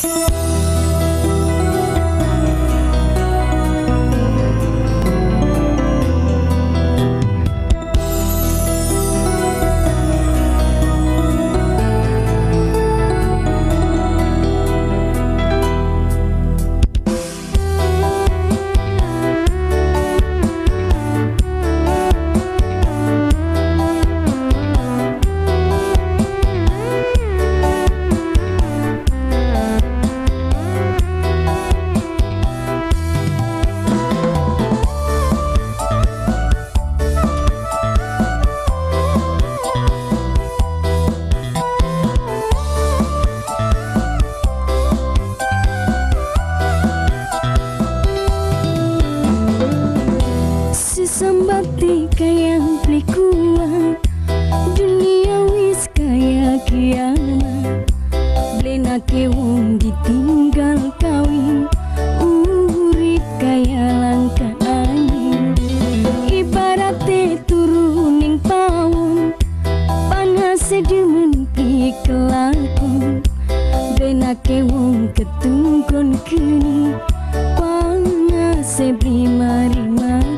Sesambati kayang beli kuat, dunia wis kaya kiamat. Blenake wong ditinggal kawin, urip kaya langka angin. Ibarate turuning pawon, panase demen pi kelakon. Blenake wong ketungkon keni, panase beli mari-mari.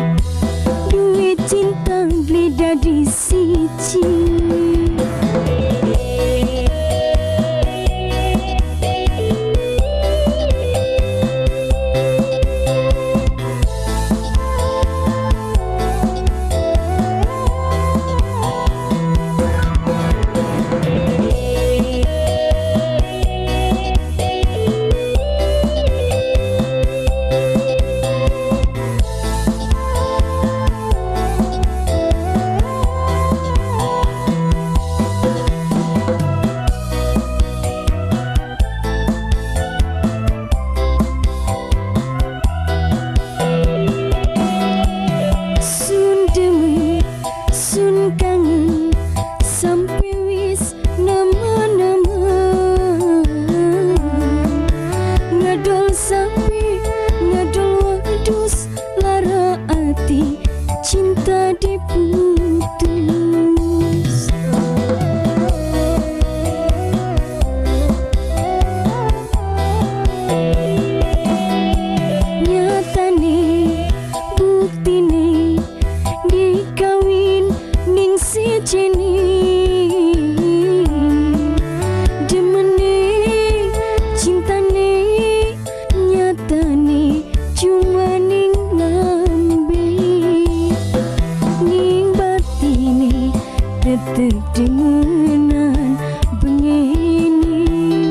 Cinta beli dadi siji. Cinta diputus, nyatane buktine dikawin ning sijine. Demene cintane nyatane cuma ning tetep demenan bengini.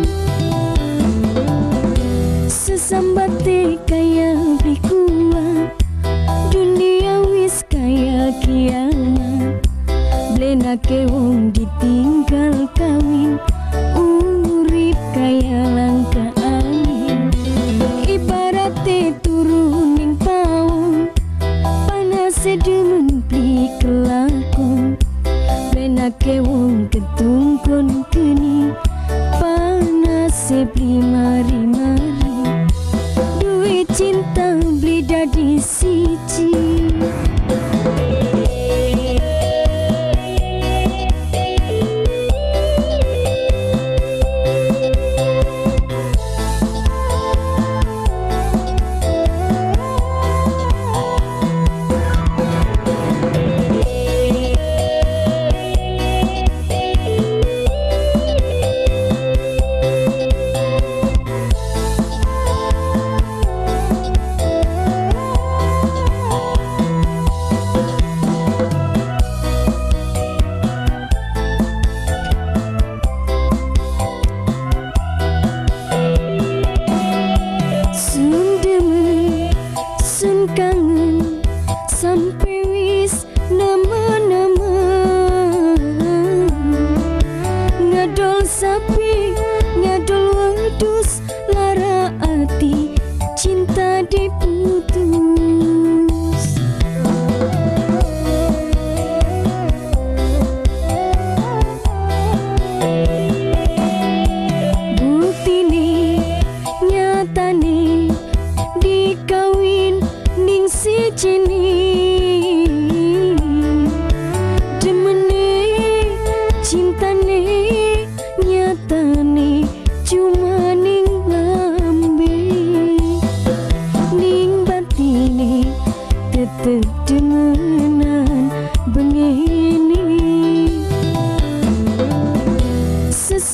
Sesambate kaya beli kuat, dunia wis kaya kiamat. Blenake wong ditinggal kawin, urip kaya langka angin. Ibarate turuning pawon, panase demen beli kelakon. Blenake wong ketungkon keni, panase beli mari-mari. Duit cinta beli dadi siji.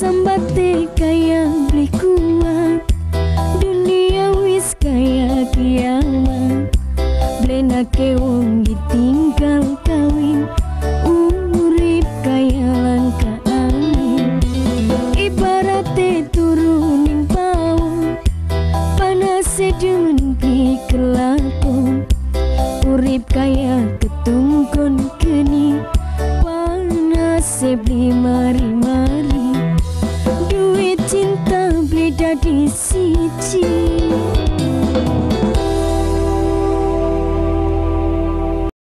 sesambate kaya beli kuat, dunia wis kaya kiamat. Blenake wong ditinggal kawin, urip kaya langka angin. Ibarate turuning pawon, panase demen pikir lakon. Urip kaya ketungkon geni, panase beli